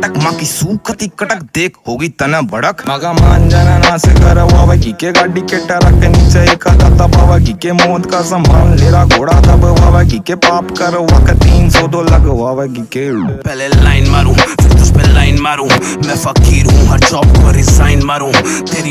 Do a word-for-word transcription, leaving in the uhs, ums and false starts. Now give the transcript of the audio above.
कटक माँ की सूखती कटक देख होगी तना भड़क मगा मान जाना ना से कर वावा की के गाड़ी के टरक के नीचे एक दाता बाबा की के मौत का सम्मान लेरा घोड़ा दब वावा की के पाप कर वक्त तीन सौ दो लग वावा की के पहले लाइन मारूं फिर तुझ पे लाइन मारूं मैं फकीर हूँ हर जॉब को रिजाइन मारूं तेरी